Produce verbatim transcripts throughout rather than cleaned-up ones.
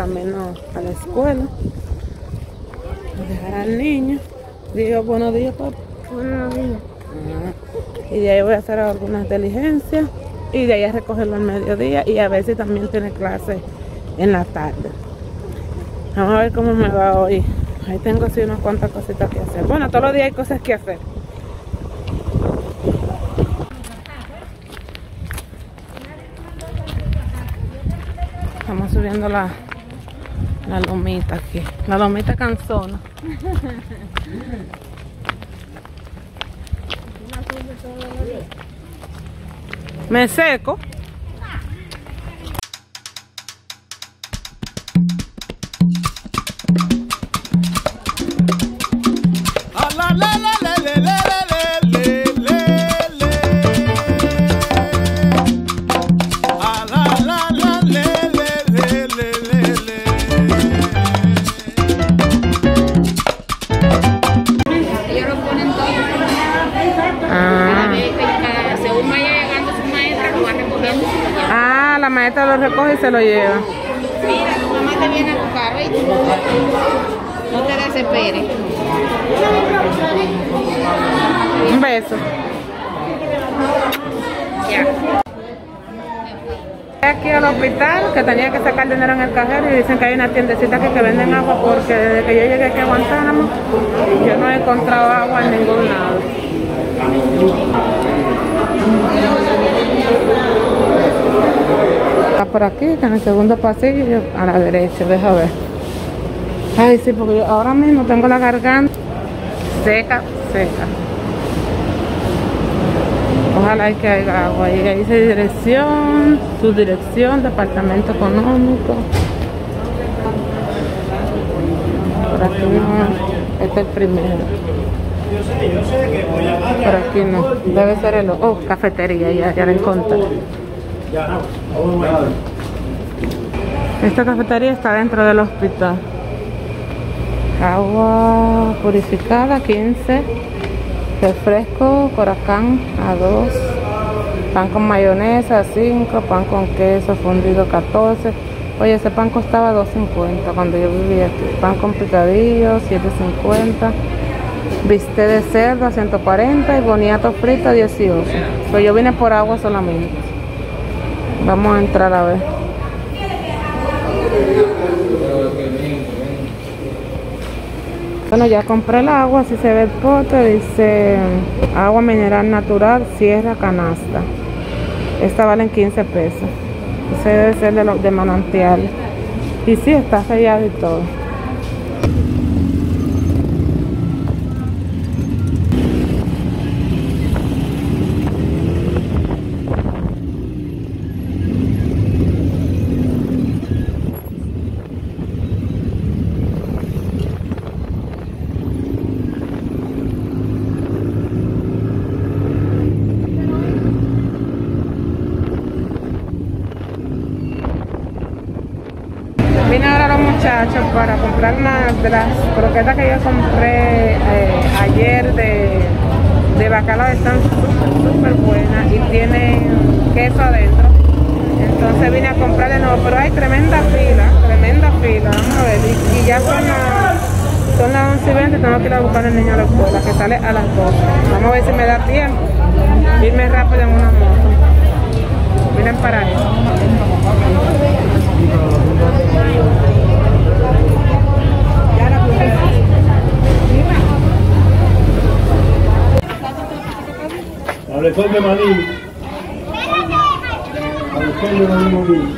camino a la escuela. A dejar al niño. Digo, buenos días, papá. Buenos días. Ah, y de ahí voy a hacer algunas diligencias. Y de ahí a recogerlo al mediodía. Y a ver si también tiene clase en la tarde. Vamos a ver cómo me va hoy. Ahí tengo así unas cuantas cositas que hacer. Bueno, todos los días hay cosas que hacer. Estamos subiendo la, la lomita aquí. La lomita canzona. Me seco. La maestra lo recoge y se lo lleva. Mira, tu mamá te viene a buscar, ¿oíste? No te desesperes. Un beso. Ya. Aquí al hospital que tenía que sacar dinero en el cajero y dicen que hay una tiendecita que, que venden agua porque desde que yo llegué aquí a Guantánamo yo no he encontrado agua en ningún lado. Está por aquí, está en el segundo pasillo, a la derecha, deja ver. Ay, sí, porque yo ahora mismo tengo la garganta seca, seca. Ojalá que haya agua. Y ahí dice dirección, su dirección, departamento económico. Por aquí no, este es el primero. Por aquí no, debe ser el... Oh, cafetería, ya, ya la encontré. Esta cafetería está dentro del hospital. Agua purificada quince, refresco Coracán a dos, pan con mayonesa a cinco, pan con queso fundido catorce. Oye, ese pan costaba dos cincuenta cuando yo vivía aquí. Pan con picadillo siete cincuenta, bistec de cerdo a ciento cuarenta y boniato frito a dieciocho. Pues yo vine por agua solamente. Vamos a entrar a ver. Bueno, ya compré el agua, así se ve el pote, dice agua mineral natural, Sierra Canasta. Esta vale quince pesos. Ese debe ser de, los de manantial. Y sí, está sellado y todo. Vine ahora a los muchachos para comprar una de las croquetas que yo compré eh, ayer de, de bacalao. Están súper, súper buenas y tienen queso adentro. Entonces vine a comprar de nuevo, pero hay tremenda fila, tremenda fila. Vamos a ver, y, y ya son las, son las once y veinte, tengo que ir a buscar al niño a la escuela, que sale a las doce. Vamos a ver si me da tiempo. Irme rápido en una moto. Miren para eso. Ablecón de maní. Ablecón de maní moví.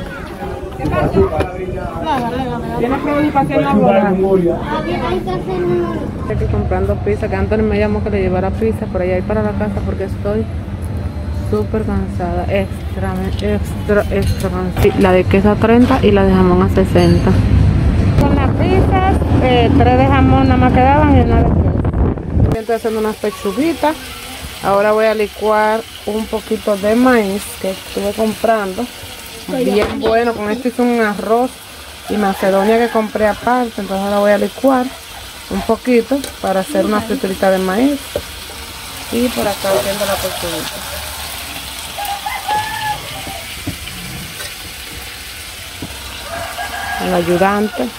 Tienes preocupación laboral. Estoy aquí comprando pizza, que Anthony me llamó que le llevara pizza por allá y para la casa porque estoy súper cansada. Extra, extra, extra cansada. La de queso a treinta y la de jamón a sesenta. Con las pizzas, eh, tres de jamón nada más quedaban y una de queso. Estoy haciendo unas pechuguitas. Ahora voy a licuar un poquito de maíz que estuve comprando. Bien bueno, con esto hice un arroz y macedonia que compré aparte. Entonces ahora voy a licuar un poquito para hacer una friturita de maíz. Y por acá haciendo la pechuguita. el ayudante.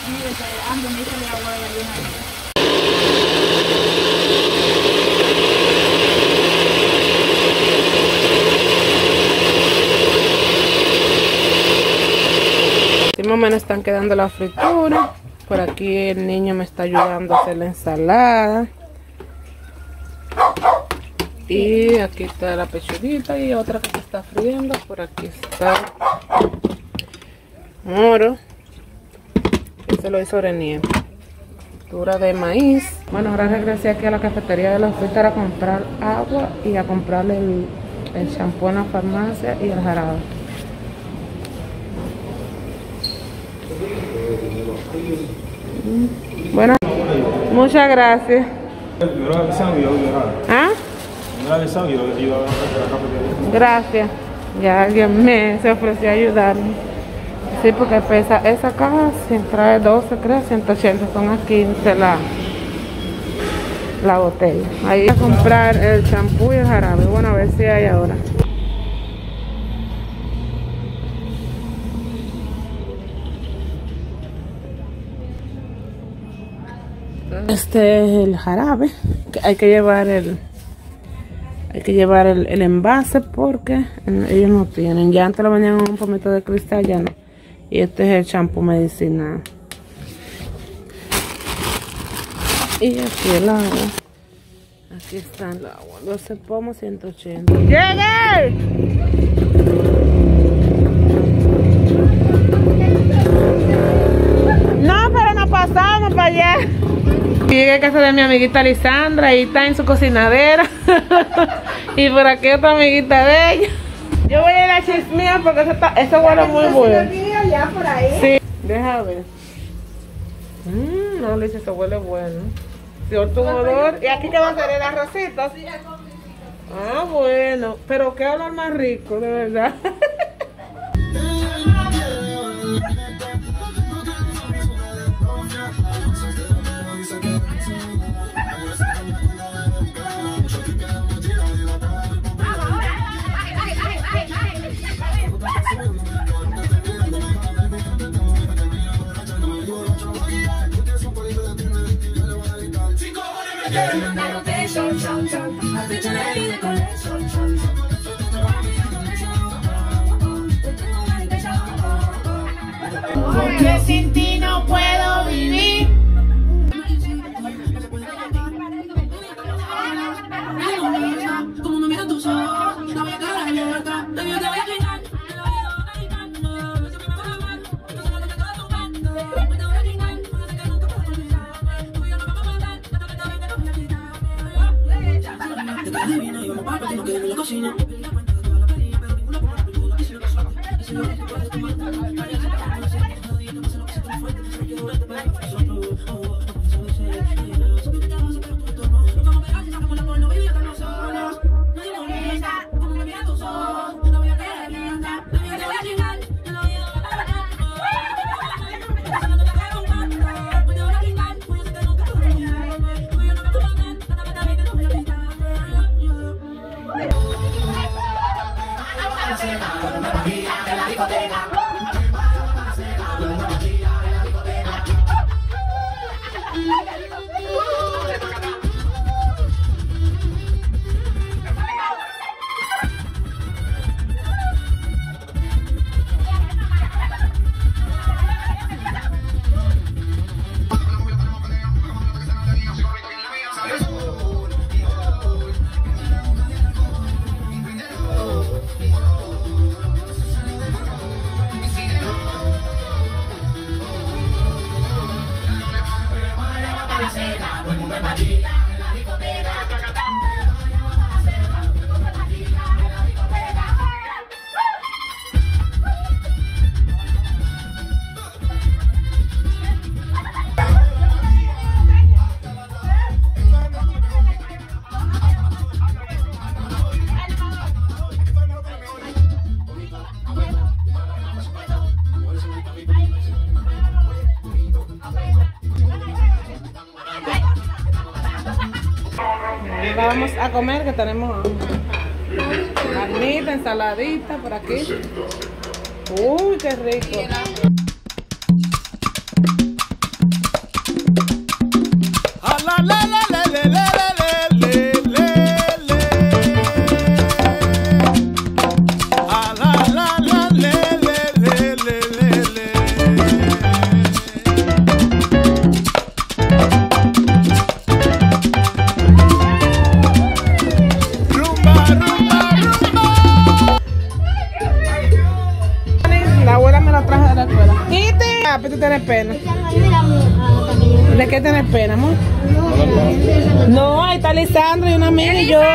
Así más o menos están quedando la fritura. Por aquí el niño me está ayudando a hacer la ensalada. Y aquí está la pechuguita y otra que se está friendo. Por aquí está moro. Eso lo hizo Renier. Fritura de maíz. Bueno, ahora regresé aquí a la cafetería de la fruta a comprar agua y a comprarle el, el champú en la farmacia y el jarabe. Bueno, muchas gracias. ¿Ah? Gracias. Ya alguien me se ofreció a ayudarme. Sí, porque pesa esa caja, si trae doce, creo, ciento ochenta, son a quince la, la botella. Ahí voy a comprar el champú y el jarabe. Bueno, a ver si hay ahora. Este es el jarabe, que hay que llevar el hay que llevar el, el envase porque ellos no tienen. Ya antes lo venían en un pomito de cristal, ya no. Y este es el champú medicinal. Y aquí el agua. Aquí está el agua. doce pomos, ciento ochenta. ¡Llegué! No, pero no pasamos para allá. Llegué a casa de mi amiguita Lisandra y está en su cocinadera. Y por aquí otra amiguita de ella. Yo voy a ir a chismear porque eso, está, eso huele muy bueno. Ya por ahí. Sí, deja ver. Mmm, no, Liz, eso huele bueno. Sí, tu olor. ¿Y aquí qué va a hacer? ¿El arrocito? Ah, bueno. Pero qué olor más rico, de verdad. Porque sin ti no puedo vivir. Como no miro tus ojos, no voy a quedar abierta. Te voy a chingar. Ahora vamos a comer, que tenemos carnita, ensaladita por aquí. Uy, qué rico. pena? Mira, mira, ¿De qué tienes pena, amor? No, ahí está Lisandro y una amiga y yo.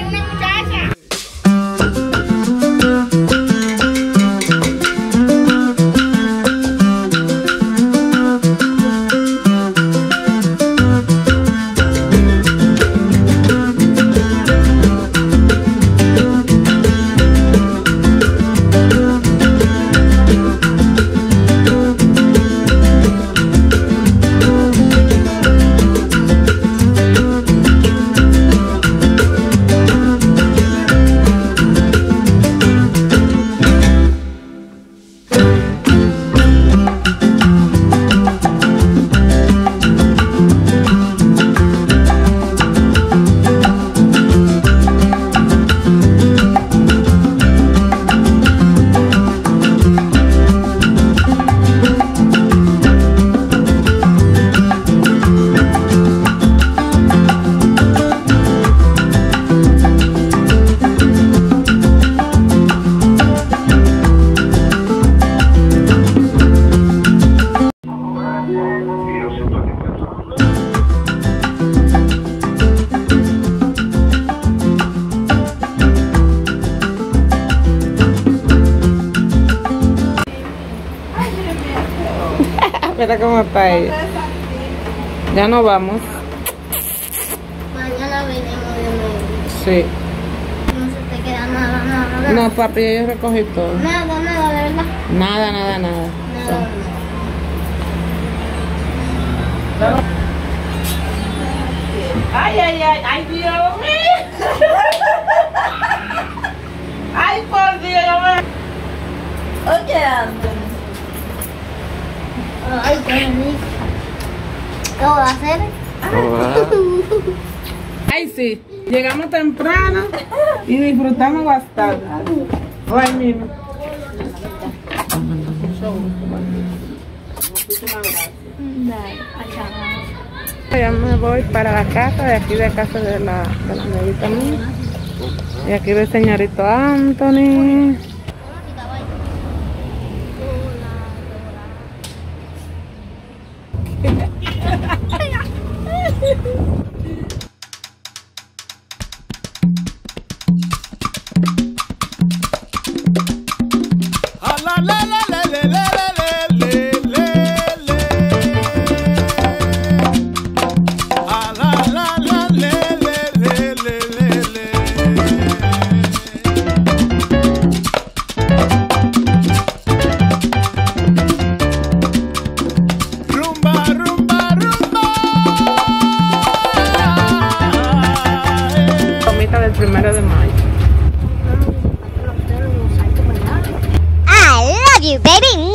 Mira cómo está ella. Ya nos vamos. mañana venimos de nuevo. Sí. No se te queda nada, nada, nada. No, papi, yo recogí todo. Nada, nada, de verdad. Nada, nada, nada. Nada. Ay, ay, ay, ay, Dios mío. Ay, por Dios. Oye, Anthony. Ay, qué rico. ¿Qué voy a hacer? Ay, sí. Llegamos temprano y disfrutamos bastante. Ay, mira. Ya me voy para la casa, de aquí de casa de la, de la amiguita mía. Y aquí ve el señorito Anthony. Del primero de mayo. I love you, baby.